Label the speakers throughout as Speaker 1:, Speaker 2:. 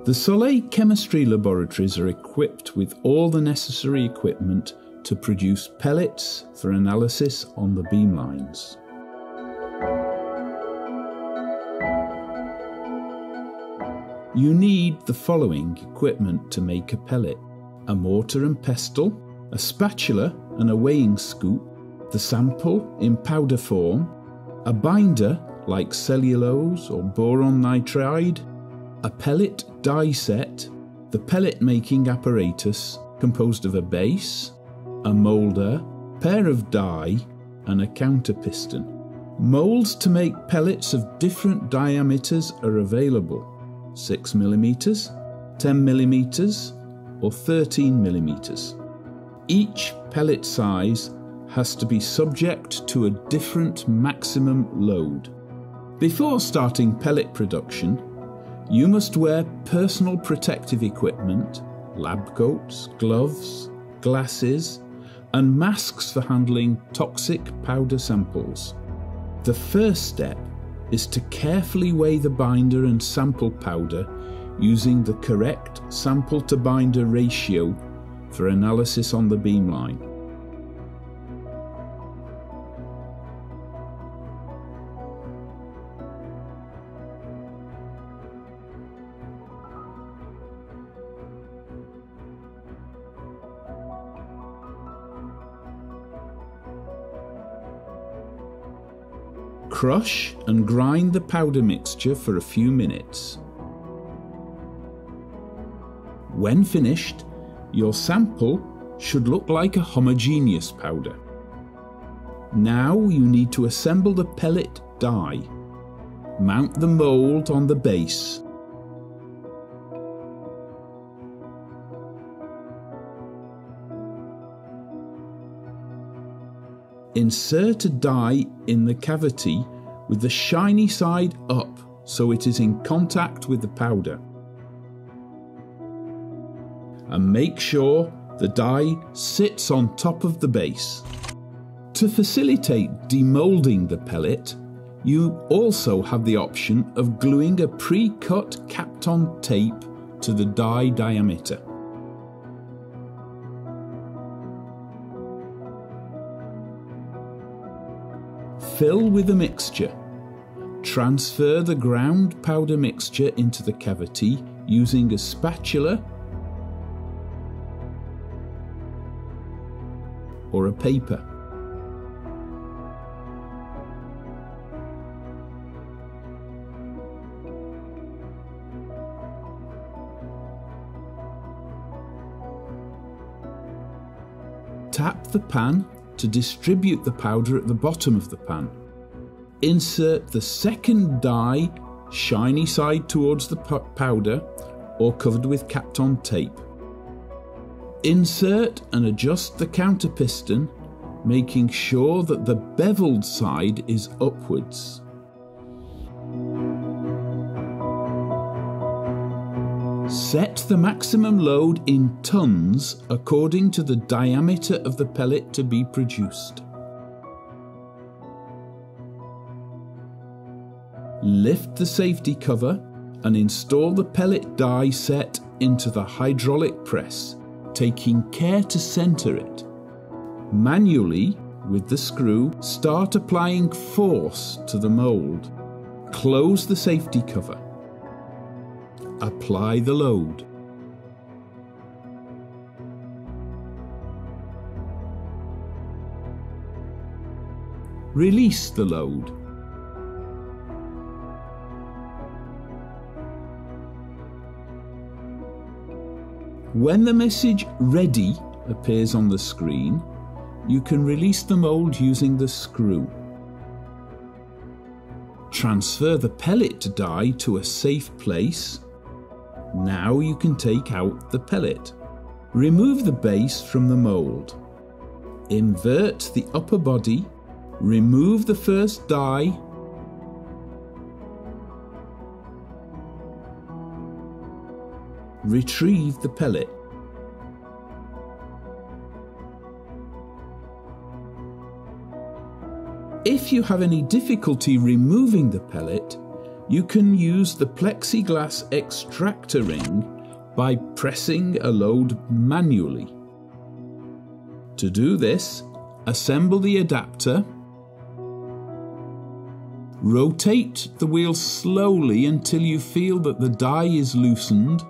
Speaker 1: The Soleil chemistry laboratories are equipped with all the necessary equipment to produce pellets for analysis on the beamlines. You need the following equipment to make a pellet: a mortar and pestle, a spatula and a weighing scoop, the sample in powder form, a binder like cellulose or boron nitride, a pellet die set, the pellet making apparatus composed of a base, a moulder, pair of die and a counter piston. Moulds to make pellets of different diameters are available: 6 mm, 10 mm or 13 mm. Each pellet size has to be subject to a different maximum load. Before starting pellet production, you must wear personal protective equipment, lab coats, gloves, glasses, and masks for handling toxic powder samples. The first step is to carefully weigh the binder and sample powder using the correct sample to binder ratio for analysis on the beamline. Crush and grind the powder mixture for a few minutes. When finished, your sample should look like a homogeneous powder. Now you need to assemble the pellet die. Mount the mould on the base. Insert a die in the cavity with the shiny side up so it is in contact with the powder. And make sure the die sits on top of the base. To facilitate demoulding the pellet, you also have the option of gluing a pre-cut Kapton tape to the die diameter. Fill with a mixture. Transfer the ground powder mixture into the cavity using a spatula or a paper. Tap the pan to distribute the powder at the bottom of the pan. Insert the second die, shiny side towards the powder or covered with Kapton tape. Insert and adjust the counter piston, making sure that the beveled side is upwards. Set the maximum load in tons according to the diameter of the pellet to be produced. Lift the safety cover and install the pellet die set into the hydraulic press, taking care to center it. Manually, with the screw, start applying force to the mould. Close the safety cover. Apply the load. Release the load. When the message "Ready" appears on the screen, you can release the mould using the screw. Transfer the pellet die to a safe place. Now you can take out the pellet. Remove the base from the mould. Invert the upper body. Remove the first die. Retrieve the pellet. If you have any difficulty removing the pellet, you can use the plexiglass extractor ring by pressing a load manually. To do this, assemble the adapter, rotate the wheel slowly until you feel that the die is loosened,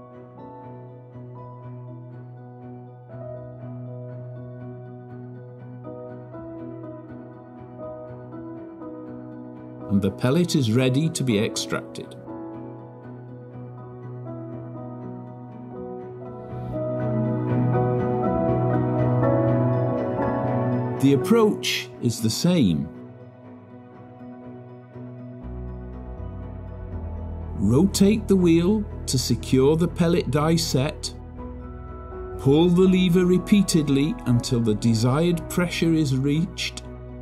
Speaker 1: and the pellet is ready to be extracted. The approach is the same. Rotate the wheel to secure the pellet die set. Pull the lever repeatedly until the desired pressure is reached.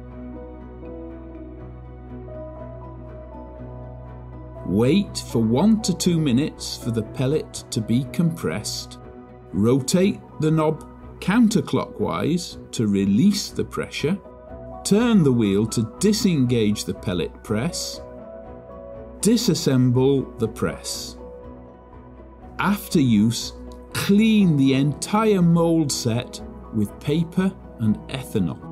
Speaker 1: Wait for 1 to 2 minutes for the pellet to be compressed. Rotate the knob counterclockwise to release the pressure. Turn the wheel to disengage the pellet press. Disassemble the press. After use, clean the entire mould set with paper and ethanol.